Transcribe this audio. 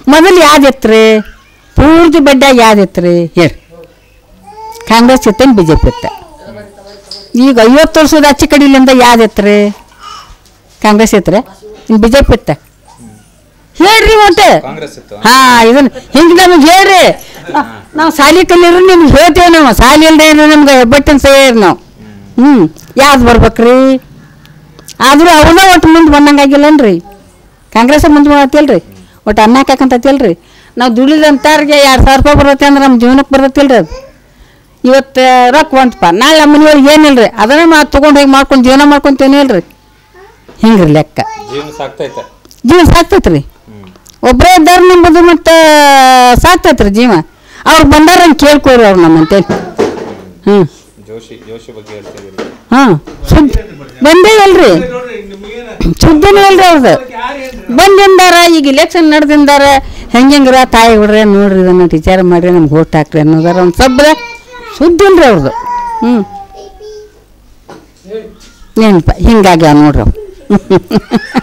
ಮೊದಲು ಯಾವ್ದಿತ್ತು ಪೂರ್ತಿ ಬಡ್ಡಿಯಾಗಿ ಯಾವ್ದಿತ್ತು ಹೇಳಿ? ಕಾಂಗ್ರೆಸ್ ಇತ್ತೇನು ಬಿ ಜೆ ಪಿ ಇತ್ತ? ಈಗ 50 ವರ್ಷದ ಆಚೆ ಕಡೆಯಿಂದ ಯಾವ್ದಿತ್ತು? ಕಾಂಗ್ರೆಸ್ ಇತ್ತು, ಇನ್ನು ಬಿ ಜೆ ಪಿ ಇತ್ತ? ಹೇಳ್ರಿ ಒಟ್ಟು. ಹಾಂ, ಇದನ್ನು ಹಿಂಗೆ ನಮಗೆ ಹೇಳ್ರಿ. ನಾವು ಸಾಲಿ ಕಲಿಯರು ನಿಮ್ಗೆ ಹೇಳ್ತೇವೆ. ನಾವು ಸಾಲಿ ಇಲ್ಲದೆ ನಮ್ಗೆ ಬಟ್ಟಿನ ಸೇರಿ ನಾವು ಯಾವ್ದು ಬರ್ಬೇಕ್ರಿ? ಆದರೂ ಅವನ್ನ ಒಟ್ಟು ಮುಂದೆ ಬಂದಂಗಾಗಿಲ್ಲನ್ರಿ. ಕಾಂಗ್ರೆಸ್ ಮುಂದೆ ಬರತ್ತಿಲ್ರಿ, ಒಟ್ಟು ಅನ್ನ ಹಾಕಂತತಿಲ್ರಿ. ನಾವು ದುಡಿದಂಥವ್ರಿಗೆ 2,000 ರೂಪಾಯಿ ಬರುತ್ತೆ ಅಂದ್ರೆ ನಮ್ಮ ಜೀವನಕ್ಕೆ ಬರತ್ತಿಲ್ರಿ. ಅದು ಇವತ್ತು ರೊಕ್ಕ ಬಂತಪ್ಪ, ನಾಳೆ ನಮ್ಮ ಮನೆಯೊಳಗೆ ಏನಿಲ್ರಿ, ಅದನ್ನ ನಾವು ತೊಗೊಂಡು ಹೋಗಿ ಮಾಡ್ಕೊಂಡು ಜೀವನ ಮಾಡ್ಕೊತೇನೆ ಇಲ್ರಿ. ಹಿಂಗೆ ರೀ ಲೆಕ್ಕ. ಜೀವನ ಸಾಕ್ತೈತೆ ರೀ. ಒಬ್ಬರೇ ಇದ್ದಾರೆ ನಿಮ್ಮದು ಮತ್ತು ಸಾಕ್ತೈತೆ ರೀ ಜೀವ. ಅವ್ರು ಬಂದಾರ ಹಂಗೆ ಕೇಳ್ಕೊರಿ ಅವ್ರು ನಮ್ಮಂತೇಳಿ. ಹಾಂ, ಸುದ್ದಿ ಬಂದೇ ಇಲ್ರಿ, ಸುದ್ದಿನೇ ಇಲ್ರಿ ಅವ್ರದ್ದು. ಬಂದಿಂದಾರ ಈಗ ಇಲೆಕ್ಷನ್ ನಡೆದಿಂದಾರ ಹೆಂಗಿಂಗ್ರ ತಾಯಿ ಬಿಡ್ರಿ ನೋಡ್ರಿ, ಇದನ್ನು ವಿಚಾರ ಮಾಡಿರಿ, ನಮ್ಗೆ ಓಟ್ ಹಾಕ್ರಿ ಅನ್ನೋದಾರ ಒಂದು ಸಬ್ರ ಸುದ್ದಿ ಇಲ್ರಿ ಅವ್ರದ್ದು. ನೆನಪ ಹಿಂಗಾಗಿ ನೋಡ್ರಿ ಅವ್ರು.